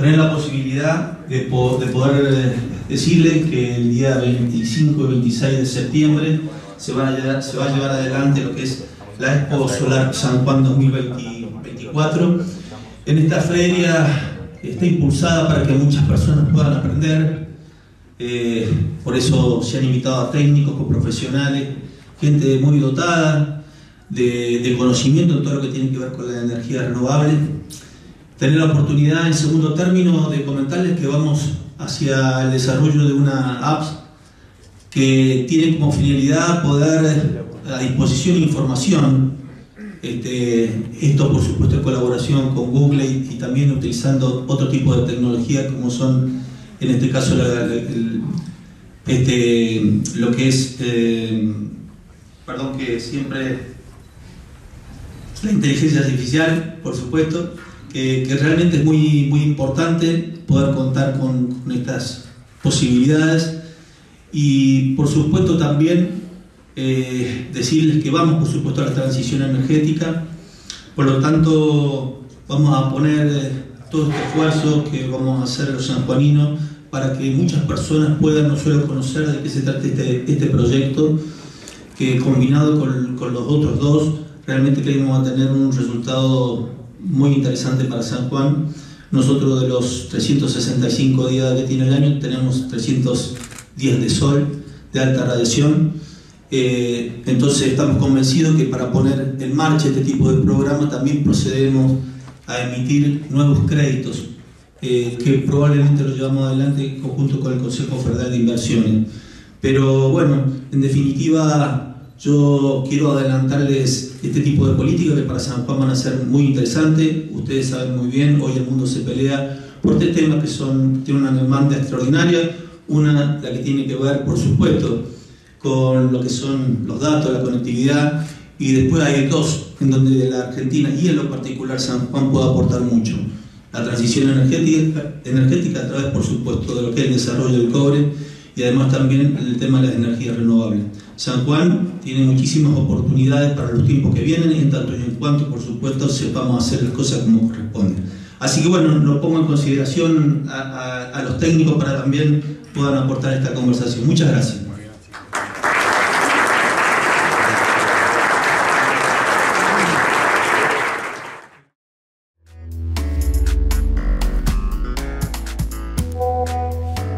tener la posibilidad de poder decirles que el día 25 y 26 de septiembre se va a llevar adelante lo que es la Expo Solar San Juan 2024. En esta feria está impulsada para que muchas personas puedan aprender, por eso se han invitado a técnicos, profesionales, gente muy dotada de conocimiento en todo lo que tiene que ver con la energía renovable. Tener la oportunidad, en segundo término, de comentarles que vamos hacia el desarrollo de una app que tiene como finalidad poder a disposición de información, esto por supuesto en colaboración con Google y también utilizando otro tipo de tecnología como son, en este caso, lo que es, que siempre la inteligencia artificial, por supuesto, que realmente es muy importante poder contar con estas posibilidades. Y por supuesto también decirles que vamos por supuesto a la transición energética, por lo tanto vamos a poner todo este esfuerzo que vamos a hacer los sanjuaninos para que muchas personas puedan no solo conocer de qué se trata este proyecto, que combinado con los otros dos realmente creemos va a tener un resultado muy interesante para San Juan. Nosotros, de los 365 días que tiene el año, tenemos 300 días de sol de alta radiación. Entonces estamos convencidos que para poner en marcha este tipo de programa también procedemos a emitir nuevos créditos que probablemente los llevamos adelante en conjunto con el Consejo Federal de Inversiones. Pero bueno, en definitiva, yo quiero adelantarles este tipo de políticas que para San Juan van a ser muy interesantes. Ustedes saben muy bien, hoy el mundo se pelea por tres temas que tienen una demanda extraordinaria. Una, la que tiene que ver, por supuesto, con lo que son los datos, la conectividad, y después hay dos en donde la Argentina y en lo particular San Juan puede aportar mucho: la transición energética a través, por supuesto, de lo que es el desarrollo del cobre y además también el tema de las energías renovables. San Juan tiene muchísimas oportunidades para los tiempos que vienen, en tanto y en cuanto, por supuesto, sepamos hacer las cosas como corresponde. Así que bueno, lo pongo en consideración a los técnicos para también puedan aportar esta conversación. Muchas gracias.